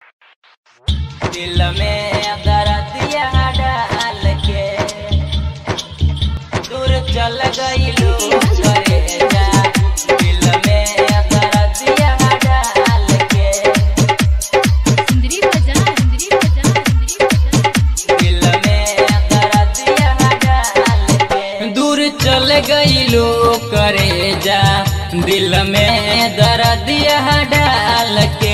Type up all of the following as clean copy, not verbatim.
दिल में दर्दिया डाल के दूर चल गई लो करे जा। दिल में दर्दिया डाल के सुंदरी बजा दिल में दर्दिया डाल के दूर चल गई लो करे जा। दिल में दर्दिया डाल के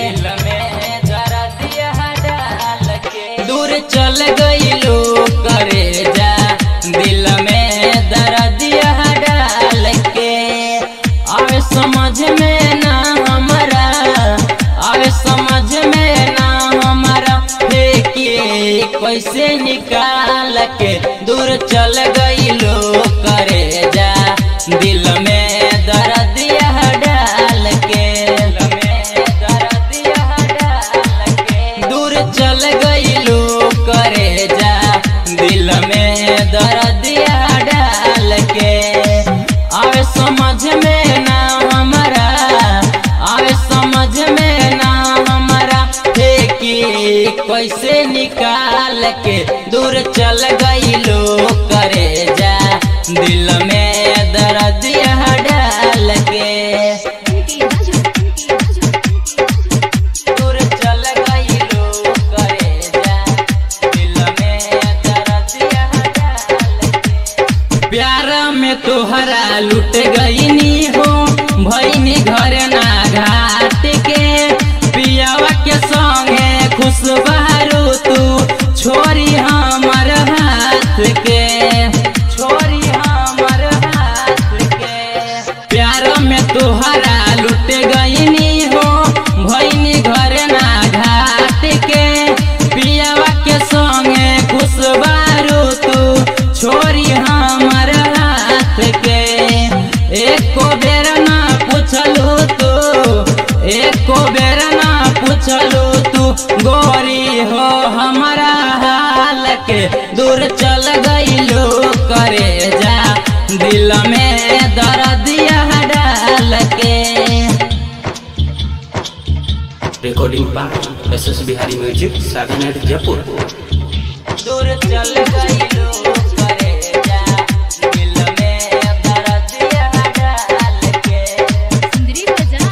दूर चल गई लो करे जा। दिल में दर्दिया डाल के आवे समझ में ना हमारा, आवे समझ में ना हमारा फेंकिए कैसे निकाल के दूर चल गई लो करे जा। दिल में दर्दिया डाल के दूर चल गई लो करे जा। दिल में दर्दिया डाल के आवे समझ में ना हमारा, आवे समझ में ना हमारा फेंकी कैसे निकाल के दूर चल गई लो करे जा। दिल में दर्दिया डाल के दूर चल गई लो करे जा। दिल में दर्दिया डाल के प्यार में तोहरा लुट गई नी हो भईनी घर ना घाट के पियावा के संगे खुश बहरू तू छोरी हमर हाथ के, छोरी हमर हाथ के प्यार में तोहरा लुट गई नी हो भईनी घर ना घाट के पियावा के संगे खुश बहरू तू छोरी हमर हाथ के। एको बेर ना पूछलू तू, एको बेर ना पूछलू तू गोरी हो हमारा हाल के दूर चल गई लो करे जा। दिल में दर्दिया डाल के recording by SS Bihari music सागनेट जयपुर। दूर चल गई लो करे जा। दिल में दर्दिया डाल के सुंदरी बजा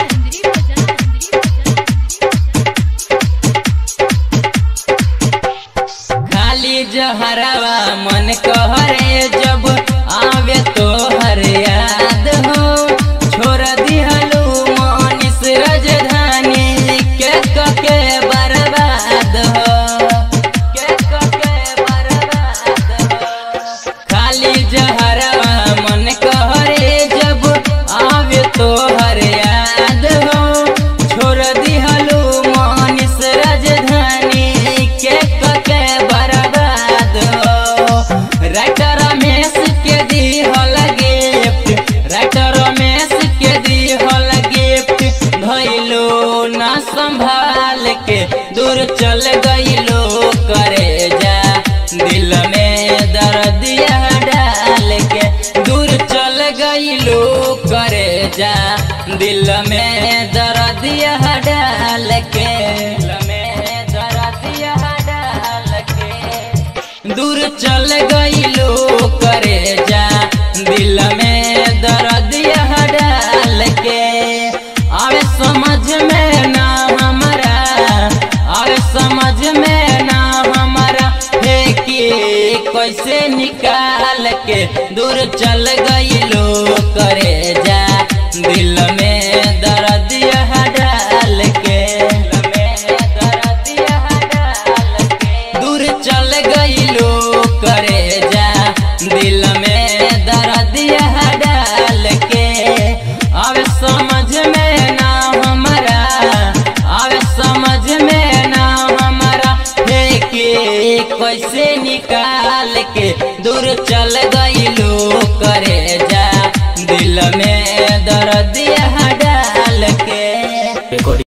खाली जहरवा मन कहरे जब आवे तो हर याद हो। छोड़ दिहलू मनीष राजधानी के बर्बाद हो, के बर्बाद हो। खाली जहरवा मन कहरे जब आवे तो हर याद हो। छोड़ दिहलू मनीष राजधानी के बर्बाद हो। राइटर रमेश के दिहल गिफ्ट, राइटर रमेश के दिहल गिफ्ट धइलो ना संभाल के दूर चल गई लो करे जा। दिल में दर्दिया डाल के दूर चल गई लो करे जा। दिल में दर्दिया डाल के, दिल में दर्दिया डाल के दूर चल गई लो करे जा। दिल में दर्दिया डाल के आवे समझ में ना हमारा, आवे समझ में ना हमारा फेंकी कैसे निकाल के दूर चल गई लो करे जा। दिल में दर्दिया डाल के दूर चल गई लो करे जा। दिल में दर्दिया डाल के आवे समझ में ना हमारा, आवे समझ में ना हमारा फेंकी कैसे निकाल के दूर चल गई लो करे जा। दिल में दर्दिया